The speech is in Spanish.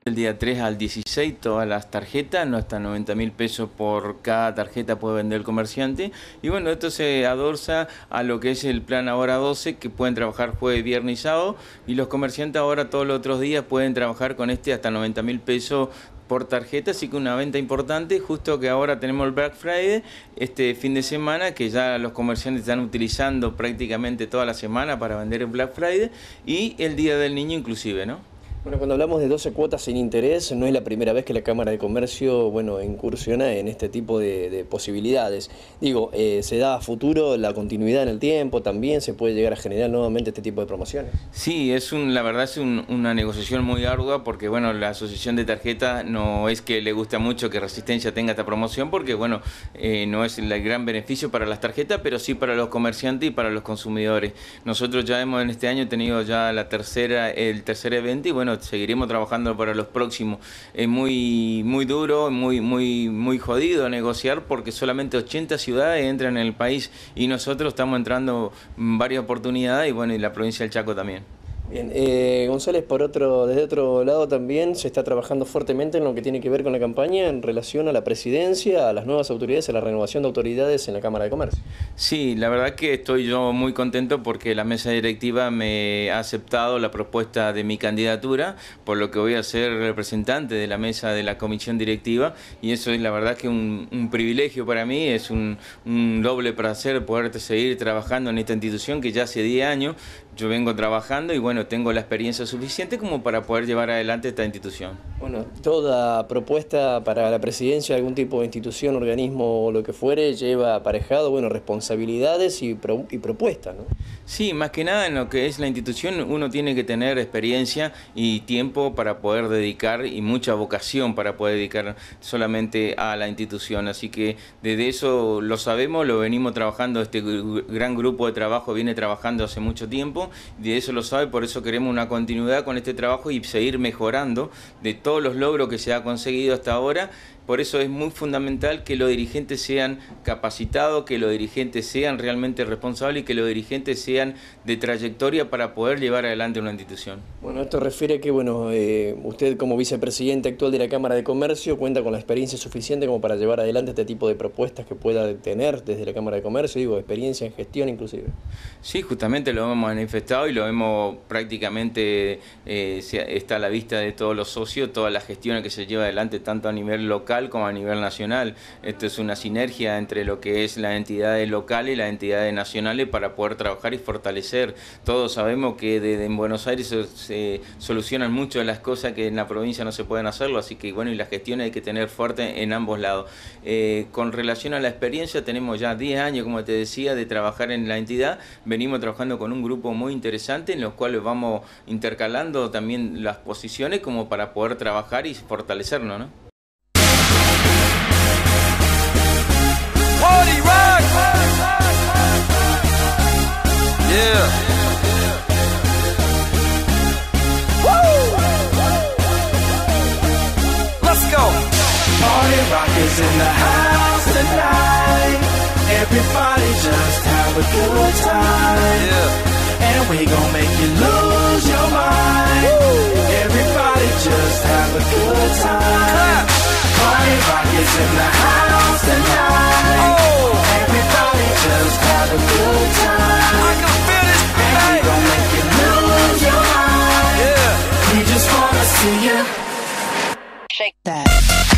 El día 3 al 16 todas las tarjetas, no hasta 90.000 pesos por cada tarjeta puede vender el comerciante. Y bueno, esto se adosa a lo que es el plan ahora 12, que pueden trabajar jueves, viernes y sábado. Y los comerciantes ahora todos los otros días pueden trabajar con hasta 90.000 pesos por tarjeta, así que una venta importante, justo que ahora tenemos el Black Friday, este fin de semana, que ya los comerciantes están utilizando prácticamente toda la semana para vender el Black Friday, y el Día del Niño inclusive, ¿no? Bueno, cuando hablamos de 12 cuotas sin interés, no es la primera vez que la Cámara de Comercio, incursiona en este tipo de posibilidades. Digo, ¿se da a futuro la continuidad en el tiempo? ¿También se puede llegar a generar nuevamente este tipo de promociones? Sí, la verdad es una negociación muy ardua, porque bueno, la asociación de tarjetas no es que le gusta mucho que Resistencia tenga esta promoción, porque bueno, no es el gran beneficio para las tarjetas, pero sí para los comerciantes y para los consumidores. Nosotros ya hemos en este año tenido ya el tercer evento, y bueno, seguiremos trabajando para los próximos. Es muy duro, muy jodido negociar, porque solamente 80 ciudades entran en el país y nosotros estamos entrando en varias oportunidades, y bueno, y la provincia del Chaco también. Bien, González, desde otro lado también se está trabajando fuertemente en lo que tiene que ver con la campaña en relación a la presidencia, a las nuevas autoridades, a la renovación de autoridades en la Cámara de Comercio. Sí, la verdad que estoy yo muy contento porque la mesa directiva me ha aceptado la propuesta de mi candidatura, por lo que voy a ser representante de la mesa de la comisión directiva, y eso es la verdad que un privilegio para mí, es un doble placer poder seguir trabajando en esta institución que ya hace 10 años yo vengo trabajando, y bueno, tengo la experiencia suficiente como para poder llevar adelante esta institución. Bueno, toda propuesta para la presidencia de algún tipo de institución, organismo o lo que fuere, lleva aparejado, responsabilidades y propuestas, ¿no? Sí, más que nada en lo que es la institución uno tiene que tener experiencia y tiempo para poder dedicar, y mucha vocación para poder dedicar solamente a la institución. Así que desde eso lo sabemos, lo venimos trabajando, este gran grupo de trabajo viene trabajando hace mucho tiempo, de eso lo sabe, por eso queremos una continuidad con este trabajo y seguir mejorando de todos los logros que se ha conseguido hasta ahora. Por eso es muy fundamental que los dirigentes sean capacitados, que los dirigentes sean realmente responsables y que los dirigentes sean de trayectoria para poder llevar adelante una institución. Bueno, esto refiere a que usted como vicepresidente actual de la Cámara de Comercio cuenta con la experiencia suficiente como para llevar adelante este tipo de propuestas que pueda tener desde la Cámara de Comercio, experiencia en gestión inclusive. Sí, justamente lo hemos manifestado y lo hemos prácticamente, está a la vista de todos los socios, todas las gestiones que se lleva adelante tanto a nivel local como a nivel nacional. Esto es una sinergia entre lo que es las entidades locales y las entidades nacionales para poder trabajar y fortalecer. Todos sabemos que en Buenos Aires se solucionan mucho de las cosas que en la provincia no se pueden hacerlo, así que bueno, y las gestiones hay que tener fuerte en ambos lados. Con relación a la experiencia, tenemos ya 10 años, como te decía, de trabajar en la entidad. Venimos trabajando con un grupo muy interesante en los cuales vamos intercalando también las posiciones como para poder trabajar y fortalecernos, ¿no? Yeah. Woo! Let's go. Party Rock is in the house tonight. Everybody just have a good time. Yeah. And we gon' make you lose your mind. Woo! Everybody just have a good time. Party Rock is in the house tonight. Oh. Everybody just have a good time. I can feel it. And we gon' make you lose your mind. Yeah. We just wanna see you shake that.